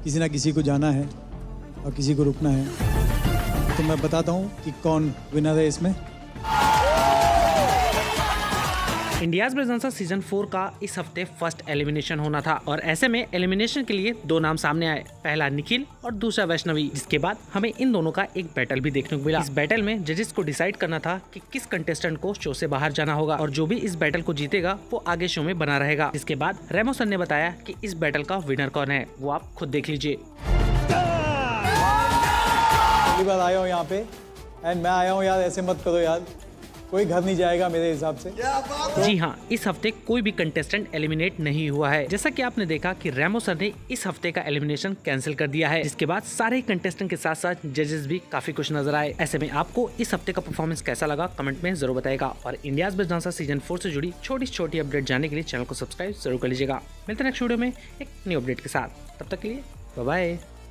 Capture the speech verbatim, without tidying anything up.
किसी ना किसी को जाना है और किसी को रुकना है। तो मैं बताता हूँ कि कौन विनर है इसमें। India's Best Dancer season four का इस हफ्ते फर्स्ट एलिमिनेशन होना था और ऐसे में एलिमिनेशन के लिए दो नाम सामने आए, पहला निखिल और दूसरा वैष्णवी, जिसके बाद हमें इन दोनों का एक बैटल भी देखने को मिला। इस बैटल में जजेस को डिसाइड करना था कि किस कंटेस्टेंट को शो से बाहर जाना होगा और जो भी इस बैटल को जीतेगा वो आगे शो में बना रहेगा। जिसके बाद रेमो सर ने बताया कि इस बैटल का विनर कौन है, वो आप खुद देख लीजिए। पहली बार आया हूँ यहाँ पे एंड मैं आया हूँ यार, ऐसे मत करो यार, कोई घर नहीं जाएगा मेरे हिसाब से। तो जी हाँ, इस हफ्ते कोई भी कंटेस्टेंट एलिमिनेट नहीं हुआ है। जैसा कि आपने देखा कि रेमो सर ने इस हफ्ते का एलिमिनेशन कैंसिल कर दिया है, जिसके बाद सारे कंटेस्टेंट के साथ साथ जजेस भी काफी खुश नजर आए। ऐसे में आपको इस हफ्ते का परफॉर्मेंस कैसा लगा कमेंट में जरूर बताएगा और India's best dancer season four से जुड़ी छोटी छोटी अपडेट जानने के लिए चैनल को सब्सक्राइब जरूर कर लीजिएगा। मिलते हैं नेक्स्ट वीडियो में एक न्यू अपडेट के साथ, तब तक के लिए बाय बाय।